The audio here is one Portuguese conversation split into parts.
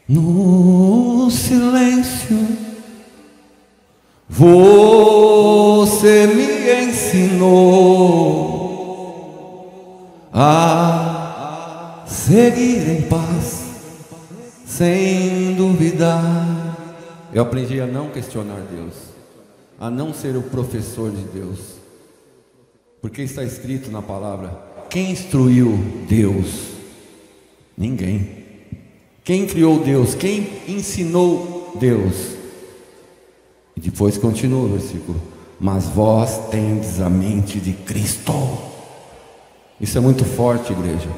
No silêncio, você me ensinou a seguir em paz, sem duvidar. Eu aprendi a não questionar Deus, a não ser o professor de Deus, porque está escrito na palavra: quem instruiu Deus? Ninguém. Quem criou Deus? Quem ensinou Deus? E depois continua o versículo: mas vós tendes a mente de Cristo. Isso é muito forte, igreja.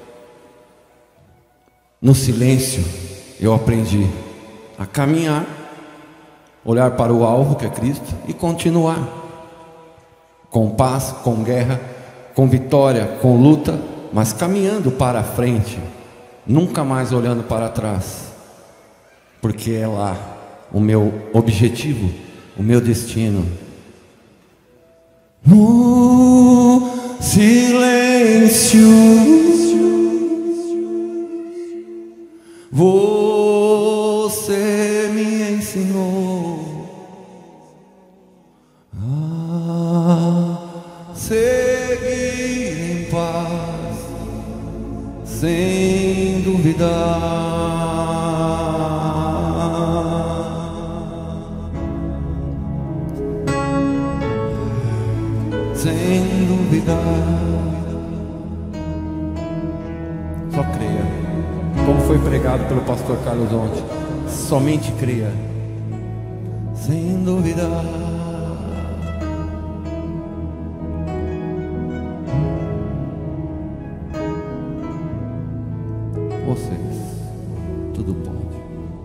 No silêncio eu aprendi a caminhar, olhar para o alvo que é Cristo e continuar, com paz, com guerra, com vitória, com luta, mas caminhando para a frente, nunca mais olhando para trás, porque é lá o meu objetivo, o meu destino. No silêncio, você me ensinou a seguir em paz, sem duvidar. Sem duvidar. Só creia, como foi pregado pelo pastor Carlos ontem. Somente creia, sem duvidar. Vocês, tudo pode.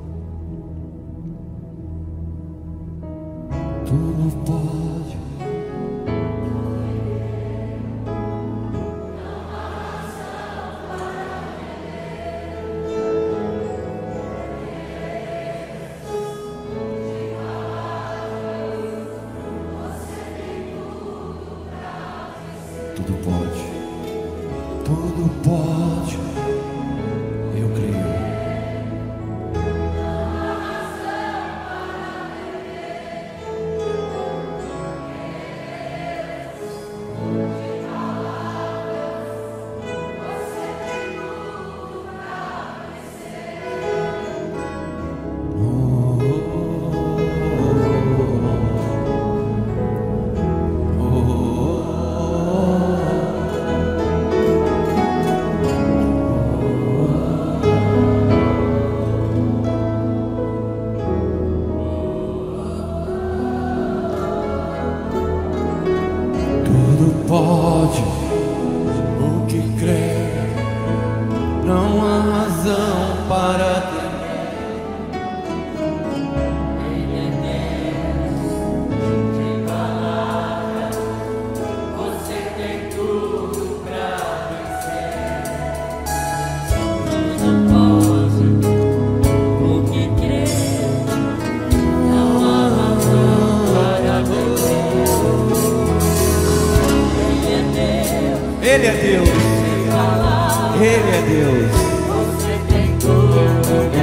Tudo pode. Tudo pode. Tudo pode. Eu creio. Pode o que crê, não há razão para temer. Ele é Deus de palavra, você tem tudo pra vencer. Tudo pode o que crê, não há razão para temer. Ele é Deus, Ele é Deus. Você tem tudo.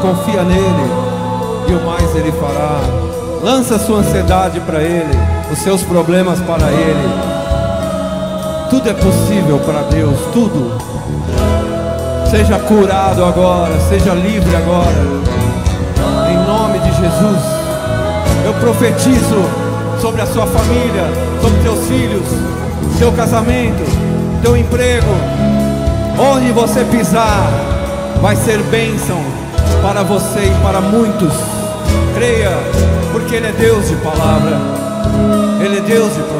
confia nele e o mais ele fará. Lança sua ansiedade para ele, os seus problemas para ele. Tudo é possível para Deus, tudo. Seja curado agora, seja livre agora, em nome de Jesus. Eu profetizo sobre a sua família, sobre teus filhos, teu casamento, teu emprego. Onde você pisar, vai ser bênção para você e para muitos. Creia, porque Ele é Deus de palavra. Ele é Deus de palavra.